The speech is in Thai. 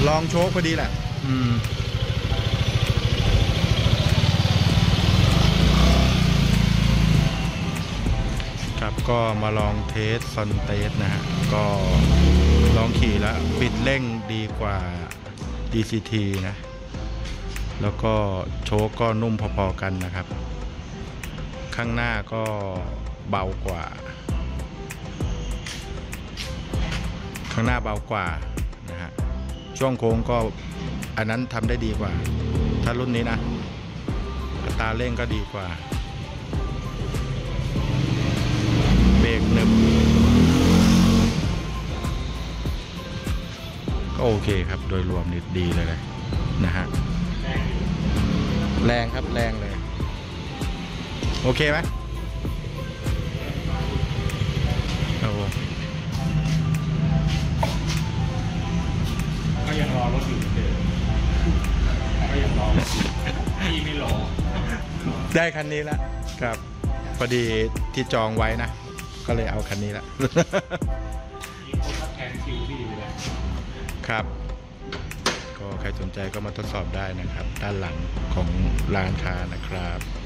ลองโชคพอดีแหละครับก็มาลองเทสซอนเตสนะฮะก็ลองขี่แล้วปิดเร่งดีกว่า DCT นะแล้วก็โชคก็นุ่มพอๆกันนะครับข้างหน้าก็เบากว่านะฮะช่วงโค้งก็อันนั้นทำได้ดีกว่าถ้ารุ่นนี้นะอัตราเร่งก็ดีกว่าเบรกหนึบก็โอเคครับโดยรวมนี่ดีเลยนะฮะแรงครับแรงเลยโอเคไหมครับผมก็ยังรอรถอยู่เหมือนเดิมก็ยังรอพี่ไม่รอได้คันนี้แล้วครับพอดีที่จองไว้นะก็เลยเอาคันนี้ละมีคนรับแทนคิวพี่ไปเลยครับก็ใครสนใจก็มาทดสอบได้นะครับด้านหลังของร้านค้านะครับ